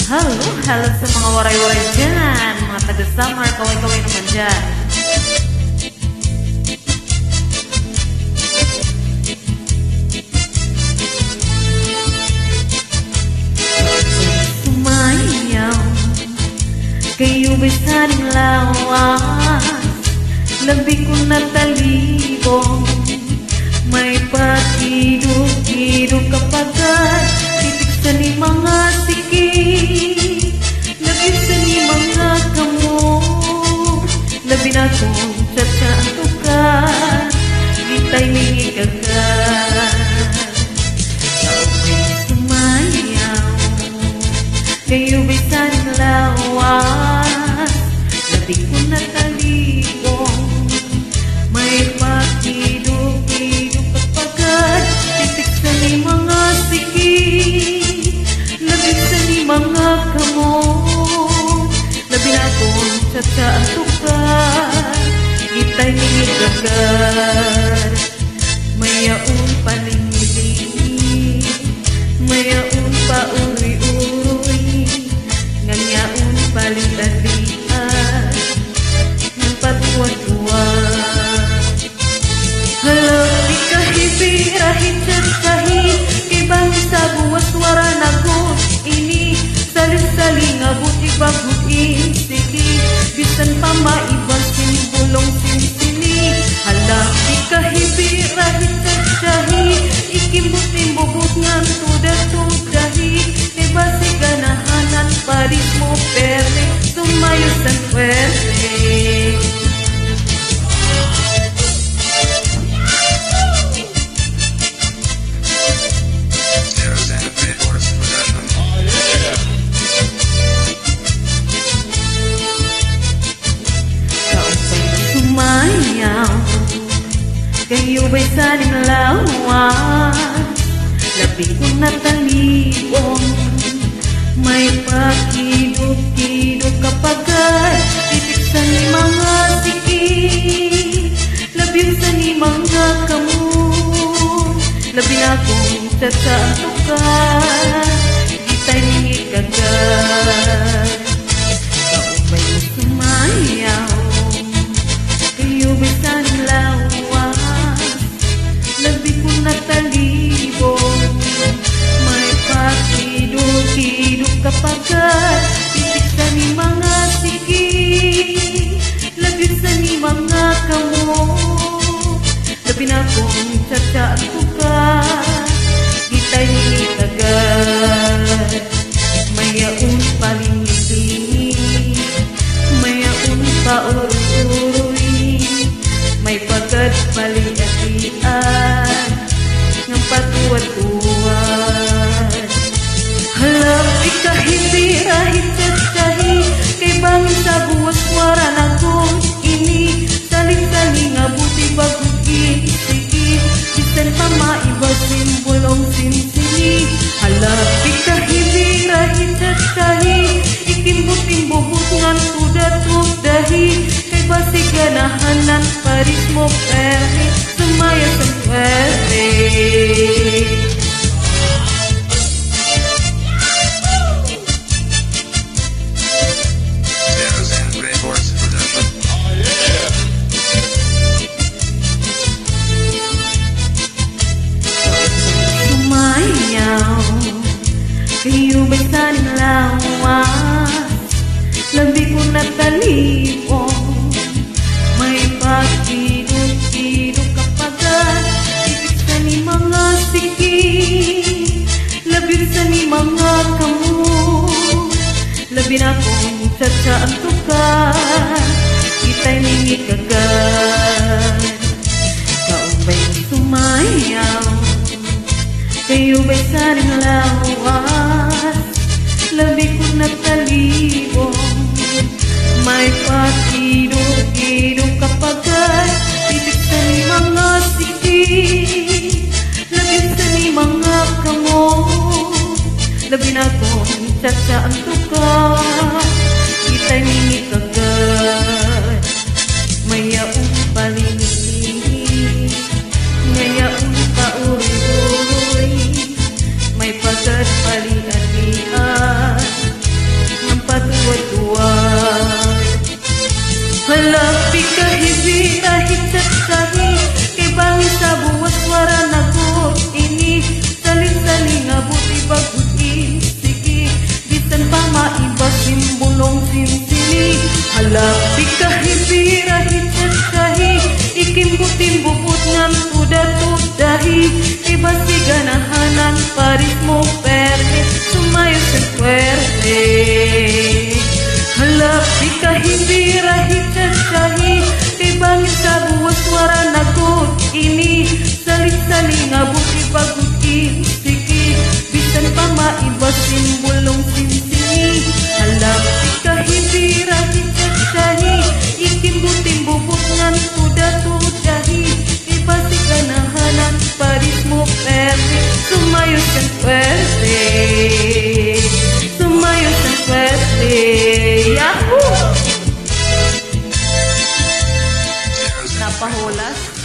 Halo, halo sa mga waray-waray dyan, mga taga-summer, kaway-kaway naman dyan. Sumayaw, kayo ba'y saning lawas, labi ko na talibong, may pakidog-kidog kapagad, titik sa ni mga sikit, labi sa ni mga kamo, labi na kong tsatsa ang tukar, gitay mingi kagad. Ako'y sumayaw, kayo ba'y saning lawas, labi ko na talibong, may pakidog-kidog kapagad, titik sa ni mga sikit, labi sa ni mga kamo, labi na kong tsatsa ang tukar, gitay mingi kagad. Mayaon paling-iling, mayaon pa uri-uri, nganyaon paling-talian, ng patuwa-tuwa. Hala, di kahibirahin tsatsahin, kibang sa buwas wara na ko, ini saling-saling abuti baguin, sige, bisan pa maibang simbulong sinsini. Hala, di kahibirahin tsatsahin, ikimbutin-bubut ngan tuda-tudahi, diba si ganahanan paris mo perde, sumayo sa swerte. Kayo ba'y saling lawas, labi ko na talibong, may pakidog-kidog kapagad, titik sa ni mga sikit, labi sa ni mga kamo, labi na kong tsatsa ang tukar, gitay mingi kagad. Ikaw ba'y sumayaw, kayo ba'y saling lawas, labi ko na talibong, may pakidog-kidog kapagad, titik sa ni mga sikit, labi sa ni mga kamo, labi na kong tsatsa ang tukar, gitay mingi kagad. Mayaon paling-iling, mayaon pa uri-uri, may pagad pali-atian, ng patuwa-tuwan. Hala, ikahibirahin tsatsahi, kay bangin sa buwas wara na kong ini, saling-saling abuti bagugi, sige, bisan pa maiba simbulong sinsini. Hala, ikahibirahin tsatsahi, ikimbutin-bubut ngan tuda-tudahi, kay basi ganahanan paris mo perde, sumaya sa swerte. Sumayaw, kayo ba'y saling lawas, labi ko na talibong, may pakidog-kidog kapagad, titik sa ni mga sikit, labi sa ni mga kamo, labi na kong tsatsa ang tukar, gitay mingi kagad. Ikaw ba'y sumayaw, kayo ba'y saling lawas, labi ko na talibong, may pakidog-kidog kapagad, titik sa ni mga sikit, labi sa ni mga kamo, labi na kong tsatsa ang tukar, gitay mingi kagad. Mayaon paling-iling, ngayaon pa uri-uri, may pagad pali-atian, Halap ikahibira hicatahi ikimbutin-bubut ngan tuda-tudahi ibasi ganahanan parismo perde sumayo sa suerte. Halap ikahibira hicatahi ibangin sa buwas suara nagot ini salik-saling abuti baguti siki bisan pa maibasin bulong sinsini. Halap ikahibira hicatahi ikimbutin-bubut ngan tuda-tudahi ibasi ganahanan parismo perde sumayo sa suerte. Sumayo sa suerte. Yahoo! Napahulas.